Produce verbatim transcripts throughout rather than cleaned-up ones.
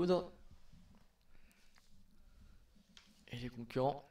poudre. Et les concurrents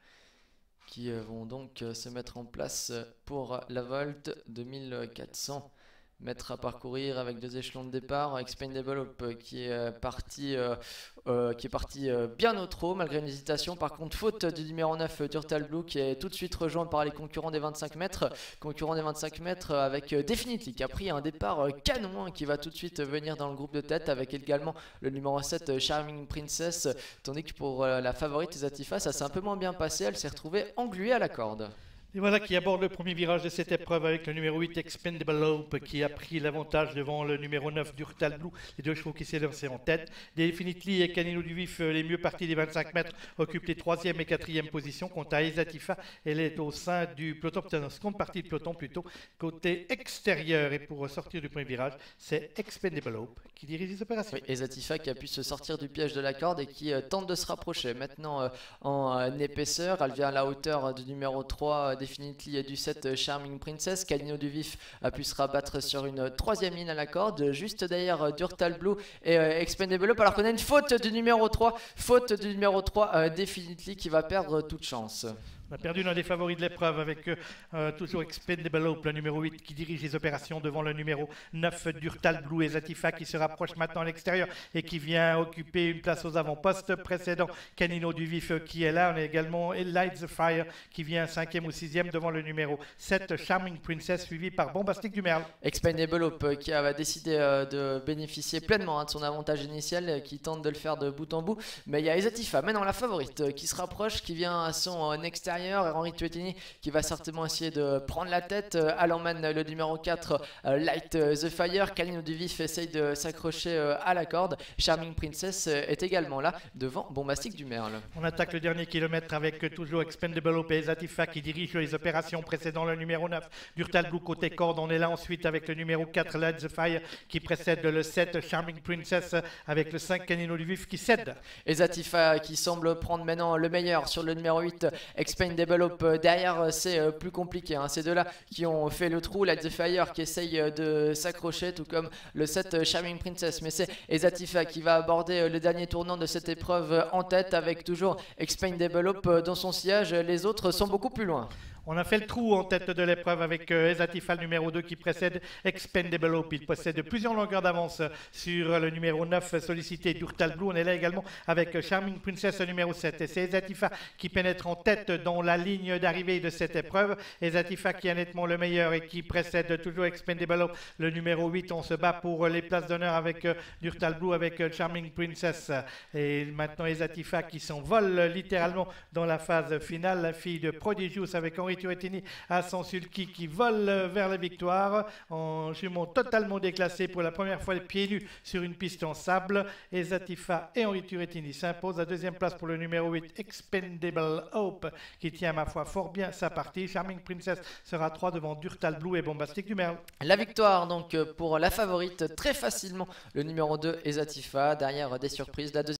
qui euh, vont donc euh, se mettre en place pour la Volt. Deux mille quatre cents mètres à parcourir avec deux échelons de départ. Expendable Hope qui est euh, parti, euh, euh, qui est parti euh, bien au trot malgré une hésitation. Par contre, faute du numéro neuf d'Urtal Blue qui est tout de suite rejoint par les concurrents des vingt-cinq mètres. Concurrent des vingt-cinq mètres avec euh, Definitely qui a pris un départ euh, canon hein, qui va tout de suite venir dans le groupe de tête avec également le numéro sept euh, Charming Princess. Tandis que pour euh, la favorite Zatifa, ça s'est un peu moins bien passé. Elle s'est retrouvée engluée à la corde. Et voilà qui aborde le premier virage de cette épreuve avec le numéro huit Expendable Hope qui a pris l'avantage devant le numéro neuf d'Urtal Blue, les deux chevaux qui s'est lancé en tête. Definitely et Canino du Vif, les mieux partis des vingt-cinq mètres, occupent les troisième et quatrième positions. Quant à Ezatifa, elle est au sein du peloton, en seconde partie du peloton plutôt, côté extérieur. Et pour sortir du premier virage, c'est Expendable Hope qui dirige les opérations. Oui, Ezatifa qui a pu se sortir du piège de la corde et qui euh, tente de se rapprocher. Maintenant euh, en euh, épaisseur, elle vient à la hauteur euh, du numéro trois euh, Definitely du sept Charming Princess. Canino du Vif a pu se rabattre sur une troisième ligne à la corde, juste derrière d'Urtal Blue et euh, Expendable Hope, alors qu'on a une faute du numéro trois, faute du numéro trois euh, Definitely qui va perdre toute chance. On a perdu l'un des favoris de l'épreuve avec euh, toujours Expendable Hope, le numéro huit qui dirige les opérations devant le numéro neuf d'Urtal Blue et Zatifa qui se rapproche maintenant à l'extérieur et qui vient occuper une place aux avant-postes précédent. Canino du Vif qui est là. On a également Light the Fire qui vient cinquième ou sixième devant le numéro sept Charming Princess suivi par Bombastic du Merle. Expendable Hope qui a décidé euh, de bénéficier pleinement hein, de son avantage initial, euh, qui tente de le faire de bout en bout. Mais il y a Ezatifa, maintenant la favorite, euh, qui se rapproche, qui vient à son euh, extérieur. Et Henri Tuetini qui va certainement essayer de prendre la tête. Euh, à l'emmène le numéro quatre, euh, Light euh, the Fire. Canino du Vif essaye de s'accrocher euh, à la corde. Charming Princess euh, est également là devant Bombastic du Merle. On attaque le dernier kilomètre avec euh, toujours Expendable Hope et Ezatifa qui dirigent les opérations précédant le numéro neuf d'Urtal Blue côté corde. On est là ensuite avec le numéro quatre Light the Fire qui précède le sept Charming Princess avec le cinq Canino du Vif qui cède. Ezatifa qui semble prendre maintenant le meilleur sur le numéro huit Expendable Hope. Derrière c'est plus compliqué hein. Ces deux là qui ont fait le trou. Light the Fire qui essaye de s'accrocher, tout comme le sept Charming Princess, mais c'est Ezatifa qui va aborder le dernier tournant de cette épreuve en tête avec toujours Expendable Hope dans son sillage. Les autres sont beaucoup plus loin. On a fait le trou en tête de l'épreuve avec euh, Ezatifa, le numéro deux, qui précède Expendable Hope. Il possède plusieurs longueurs d'avance sur le numéro neuf sollicité d'Urtal Blue. On est là également avec Charming Princess, le numéro sept. Et c'est Ezatifa qui pénètre en tête dans la ligne d'arrivée de cette épreuve. Ezatifa qui est nettement le meilleur et qui précède toujours Expendable Hope, le numéro huit. On se bat pour les places d'honneur avec euh, Urtal Blue, avec euh, Charming Princess. Et maintenant Ezatifa qui s'envole littéralement dans la phase finale. La fille de Prodigious avec Henri Tuetini à son sulky qui vole vers la victoire en jument totalement déclassé pour la première fois pieds nus sur une piste en sable. Ezatifa et Henri Tuetini s'imposent. La deuxième place pour le numéro huit Expendable Hope qui tient ma foi fort bien sa partie. Charming Princess sera trois devant d'Urtal Blue et Bombastic du Merle. La victoire donc pour la favorite très facilement, le numéro deux Ezatifa, derrière des surprises. La deuxième